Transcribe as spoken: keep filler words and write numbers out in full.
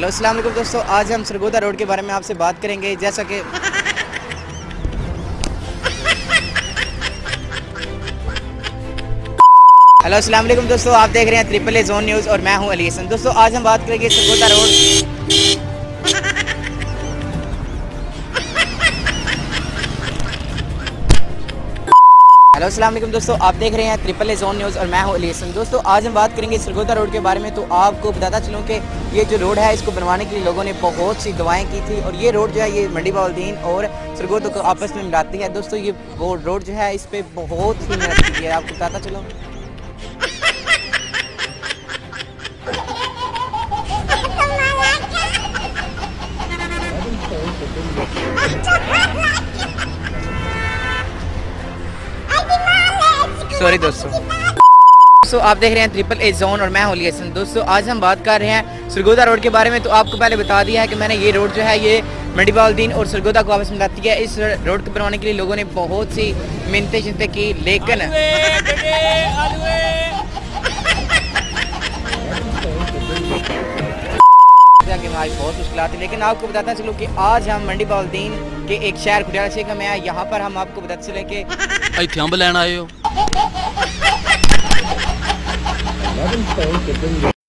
Hello अस्सलाम वालेकुम दोस्तों, आज हम सरगोदा रोड के बारे में आपसे बात करेंगे। जैसा कि हेलो अस्सलाम वालेकुम दोस्तों, आप देख रहे हैं ट्रिपल ए जोन न्यूज़ और मैं हूं अली हसन। दोस्तों आज हम बात करेंगे सरगोदा रोड। हेलो अस्सलाम वालेकुम दोस्तों, आप देख रहे हैं ट्रिपल ए जोन न्यूज़ और मैं हूं अली हसन। दोस्तों आज हम बात करेंगे सरगोदा रोड के बारे में। तो आपको बताता चलूं कि ये जो रोड है इसको बनवाने के लिए लोगों ने बहुत सी दवाएं की थी और ये रोड जो है ये मंडी बाउद्दीन और सरगोदा को आपस में मिलाती है। दोस्तों ये वो रोड जो है इस पर बहुत ही मेहनत की है, आपको बताता चलूँ। सॉरी दोस्तों दोस्तों आप देख रहे हैं ट्रिपल ए जोन और मैं हूं अली हसन। दोस्तों आज हम बात कर रहे हैं सरगोदा रोड के बारे में। तो आपको पहले बता दिया है कि मैंने ये रोड जो है ये मंडी बाउद्दीन और सरगोदा को आपस में मिलाती है। इस रोड को बनवाने के लिए लोगों ने बहुत सी मिन्नतें शिन्नतें की, लेकिन आज बहुत मुश्किल थी। लेकिन आपको बताता चलो कि आज हम मंडी बाउद्दीन के एक शहर खुटियाला शेख में आए। यहाँ पर हम आपको बताते चले कि अम्ब लैन आए हो।